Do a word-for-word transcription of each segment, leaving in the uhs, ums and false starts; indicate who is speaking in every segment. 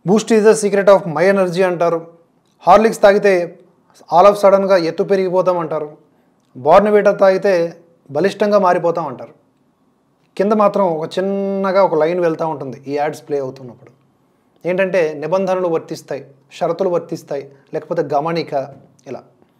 Speaker 1: Boost is the secret of my energy అంటారు. Horlicks తాగితే all of సడన్గా ఎత్తు పెరిగిపోతాం అంటారు. బోర్న్‌విటా తాగితే బలిష్టంగా మారిపోతాం అంటారు. కింద మాత్రం ఒక చిన్నగా ఒక లైన్ వెళ్తూ ఉంటుంది ఈ యాడ్స్ ప్లే అవుతున్నప్పుడు. ఏంటంటే నిబంధనలు వర్తిస్తాయి, షరతులు వర్తిస్తాయి, లేకపోతే గమనిక ఇలా.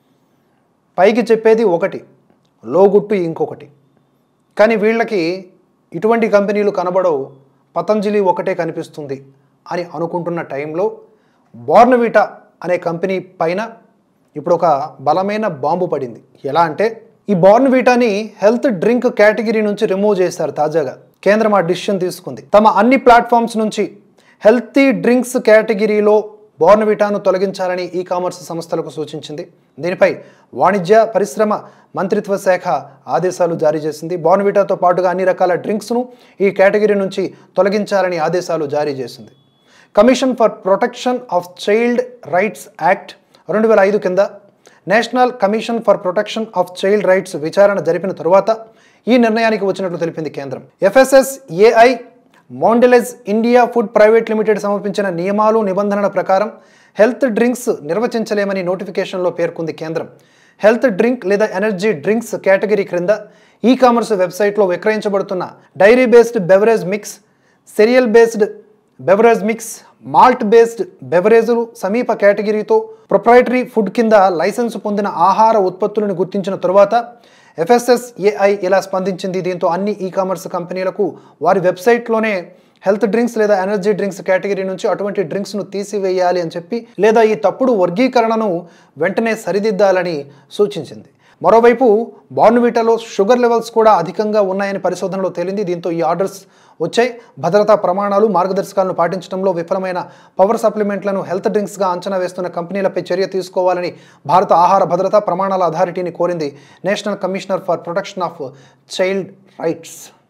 Speaker 1: పైకి చెప్పేది ఒకటి, లోగుట్టు ఇంకొకటి. కానీ వీళ్ళకి ఇటువంటి కంపెనీలు కనబడవు, పతంజలి ఒకటే కనిపిస్తుంది అని అనుకుంటున్న టైంలో బోర్న్‌విటా అనే కంపెనీ పైన ఇప్పుడు ఒక బలమైన బాంబు పడింది. ఎలా అంటే ఈ బోర్న్‌విటాని హెల్త్ డ్రింక్ కేటగిరీ నుంచి రిమూవ్ చేశారు తాజాగా. కేంద్రం ఆ డిసిషన్ తీసుకుంది. తమ అన్ని ప్లాట్ఫామ్స్ నుంచి హెల్తీ డ్రింక్స్ కేటగిరీలో బోర్న్‌విటాను తొలగించాలని ఈ కామర్స్ సంస్థలకు సూచించింది. దీనిపై వాణిజ్య పరిశ్రమ మంత్రిత్వ శాఖ ఆదేశాలు జారీ చేసింది. బోర్న్‌విటాతో పాటుగా అన్ని రకాల డ్రింక్స్ను ఈ కేటగిరీ నుంచి తొలగించాలని ఆదేశాలు జారీ చేసింది. Commission for protection of child rights act రెండు వేల ఐదు కింద national commission for protection of child rights విచారణ జరిపిన తరువాత ఈ నిర్ణయానికి వచ్చినట్లు తెలిపింది కేంద్రం. FSSAI Mondelez India food private limited సమర్పించిన నియమాలు నిబంధనల ప్రకారం హెల్త్ డ్రింక్స్ నిర్వచించలేమని నోటిఫికేషన్లో పేర్కొంది కేంద్రం. హెల్త్ డ్రింక్ లేదా ఎనర్జీ డ్రింక్స్ కేటగిరీ క్రింద ఈ కామర్స్ వెబ్సైట్లో విక్రయించబడుతున్న dairy based beverage mix, cereal based beverage mix, malt based బెవరేజులు సమీప కేటగిరీతో ప్రొప్రైటరీ ఫుడ్ కింద లైసెన్స్ పొందిన ఆహార ఉత్పత్తులను గుర్తించిన తరువాత ఎఫ్ఎస్ఎస్ఏఐ ఇలా స్పందించింది. దీంతో అన్ని ఈ కామర్స్ కంపెనీలకు వారి వెబ్సైట్లోనే హెల్త్ డ్రింక్స్ లేదా ఎనర్జీ డ్రింక్స్ కేటగిరీ నుంచి అటువంటి డ్రింక్స్ను తీసివేయాలి అని చెప్పి, లేదా ఈ తప్పుడు వర్గీకరణను వెంటనే సరిదిద్దాలని సూచించింది. మరోవైపు బోర్న్‌విటాలో షుగర్ లెవెల్స్ కూడా అధికంగా ఉన్నాయని పరిశోధనలో తేలింది. దీంతో ఈ ఆర్డర్స్ వచ్చాయి. భద్రతా ప్రమాణాలు, మార్గదర్శకాలను పాటించడంలో విఫలమైన పవర్ సప్లిమెంట్లను హెల్త్ డ్రింక్స్గా అంచనా వేస్తున్న కంపెనీలపై చర్య తీసుకోవాలని భారత ఆహార భద్రతా ప్రమాణాల అథారిటీని కోరింది national commissioner for protection of child rights.